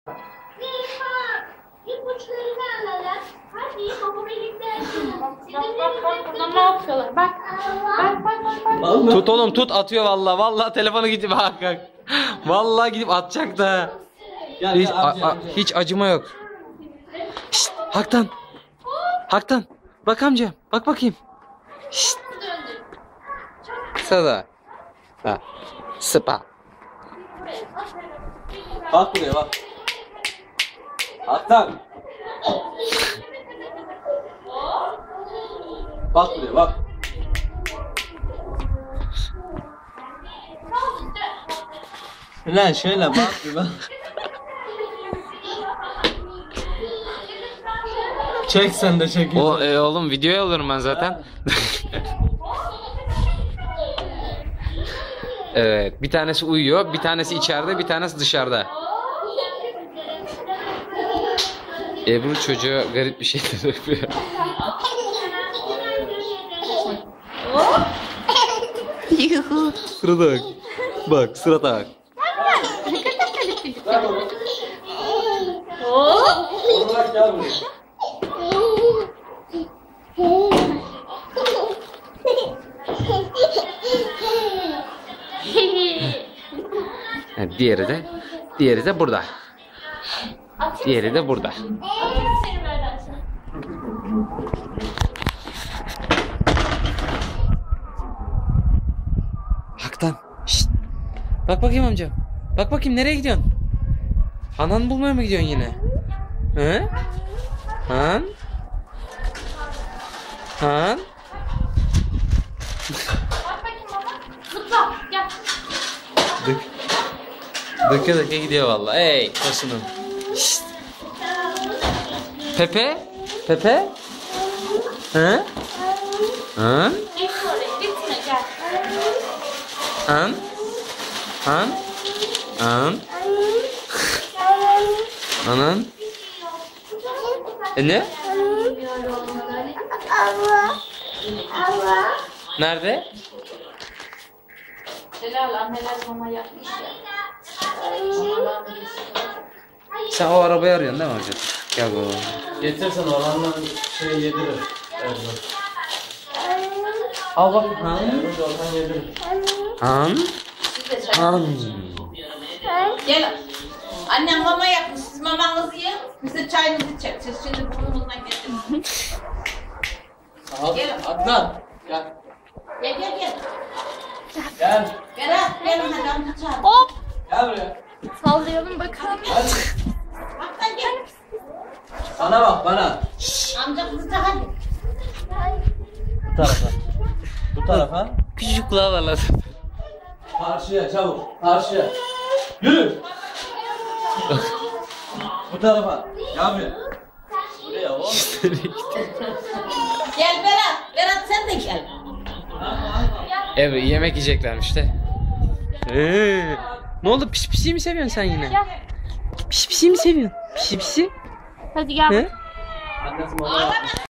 İpuçlarını alalım. Hadi baba birlikte açalım. Bak burada ne yapıyorlar? Bak. Bak. Tut oğlum tut, atıyor vallahi. Vallahi telefonu gidip bak. Vallahi gidip atacak da. Hiç acıma yok. Şşt, Haktan. Haktan. Bak amca. Bak bakayım. Şşt. Sada. Ha. Sıpa. Bak buraya bak. Haktan. Bak buraya bak. Lan şöyle bak bir bak. Çek sen de çek. Oğlum videoya alıyorum ben zaten. Evet, bir tanesi uyuyor, bir tanesi içeride, bir tanesi dışarıda. Ebru çocuğa garip bir şeyler yapıyor. Sırada bak. Bak, sırada bak. Bak gel buraya. Ha, diğeri de burada. Diğeri de burada. Haktan. Şşt. Bak bakayım amcam. Bak bakayım nereye gidiyorsun? Hanan bulmaya mı gidiyorsun yine? He? Han? Han? Bak bakayım baba. Zıpla. Gel. Döke döke gidiyor vallahi. Ey kosunum. Şşt. Pepe? Pepe? He? Han? Git oraya. Gitme gel. Han? Han? Han? Anan? Ne? Nerede? Helal anneler mama yapmış ya. Mamalar mı yesin? Sen o arabayı arıyorsun değil mi hocam? Gel bakalım. Getirsen olanlar şey yedirir. Evet. Al bak. Han? Evet oradan yedirir. Han? Siz de çay. Han? Gel. Annem mama yapmış. Siz mamanızı yiyin. Biz de çayınızı içeceğiz. Şimdi burnumuzdan getirin. Gel. Haktan. Gel. Gel gel gel. Gel. Berat gel hadi amca çağır. Hop. Gel buraya. Sallayalım bakalım. Hadi. Haktan gel. Bana bak bana. Amca kızı da hadi. Bu tarafa. Bu tarafa. Küçücük kulağı var lan. Karşıya çabuk. Karşıya. Yürü. Bu tarafa. Gel buraya. Buraya oğlum. Gel Berat. Berat sen de gel. Evet yemek yiyeceklermiş de. Ne oldu, pis pisi mi seviyorsun sen yine? Pis pisi mi seviyorsun? Pis pisi? Hadi gel. He? Annesi mama yapmış.